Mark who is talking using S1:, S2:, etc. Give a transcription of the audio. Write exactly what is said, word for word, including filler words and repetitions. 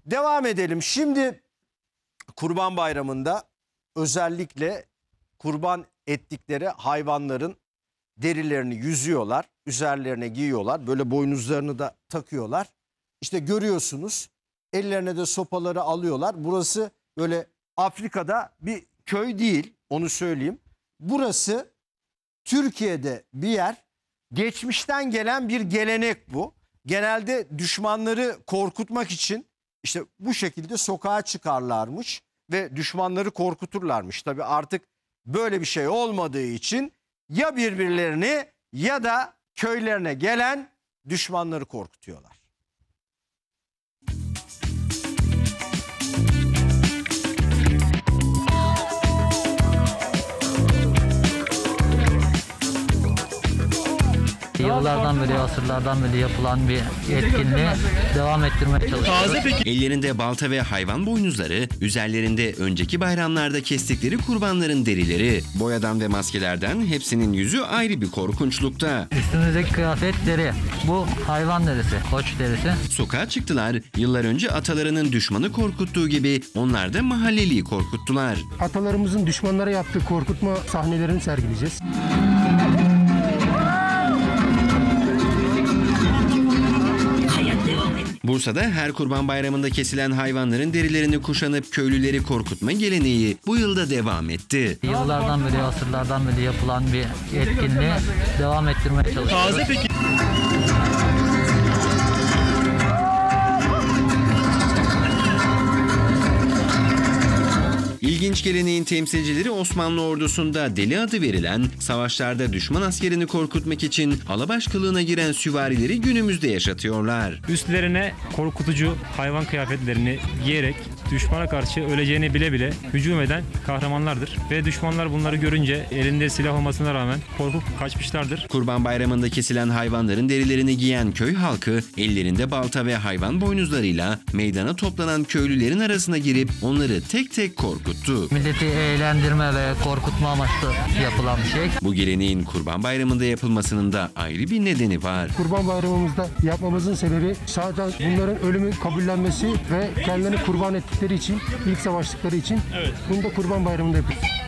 S1: Devam edelim. Şimdi Kurban Bayramı'nda özellikle kurban ettikleri hayvanların derilerini yüzüyorlar, üzerlerine giyiyorlar. Böyle boynuzlarını da takıyorlar. İşte görüyorsunuz, ellerine de sopaları alıyorlar. Burası böyle Afrika'da bir köy değil, onu söyleyeyim. Burası Türkiye'de bir yer. Geçmişten gelen bir gelenek bu. Genelde düşmanları korkutmak için işte bu şekilde sokağa çıkarlarmış ve düşmanları korkuturlarmış. Tabii artık böyle bir şey olmadığı için ya birbirlerini ya da köylerine gelen düşmanları korkutuyorlar.
S2: Yıllardan beri, asırlardan beri yapılan bir etkinliği devam ettirmeye çalışıyoruz.
S3: Ellerinde balta ve hayvan boynuzları, üzerlerinde önceki bayramlarda kestikleri kurbanların derileri, boyadan ve maskelerden hepsinin yüzü ayrı bir korkunçlukta.
S2: Üstümüzdeki kıyafet deri. Bu hayvan derisi, koç derisi.
S3: Sokağa çıktılar, yıllar önce atalarının düşmanı korkuttuğu gibi onlar da mahalleliyi korkuttular.
S4: Atalarımızın düşmanlara yaptığı korkutma sahnelerini sergileyeceğiz.
S3: Bursa'da her Kurban Bayramı'nda kesilen hayvanların derilerini kuşanıp köylüleri korkutma geleneği bu yılda devam etti.
S2: Yıllardan beri, asırlardan beri yapılan bir etkinliği devam ettirmeye çalışıyoruz.
S5: Taze peki.
S3: İlginç geleneğin temsilcileri Osmanlı ordusunda deli adı verilen, savaşlarda düşman askerini korkutmak için alabaş kılığına giren süvarileri günümüzde yaşatıyorlar.
S5: Üstlerine korkutucu hayvan kıyafetlerini giyerek düşmana karşı öleceğini bile bile hücum eden kahramanlardır. Ve düşmanlar bunları görünce elinde silah olmasına rağmen korkup kaçmışlardır.
S3: Kurban Bayramı'nda kesilen hayvanların derilerini giyen köy halkı ellerinde balta ve hayvan boynuzlarıyla meydana toplanan köylülerin arasına girip onları tek tek korkuttu.
S2: Milleti eğlendirme ve korkutma amaçlı yapılan bir şey.
S3: Bu geleneğin Kurban Bayramı'nda yapılmasının da ayrı bir nedeni var.
S4: Kurban Bayramımızda yapmamızın sebebi sadece bunların ölümü kabullenmesi ve kendilerini kurban ettikleri için, ilk savaştıkları için. Evet. Bunu da Kurban Bayramı'nda yapıyoruz.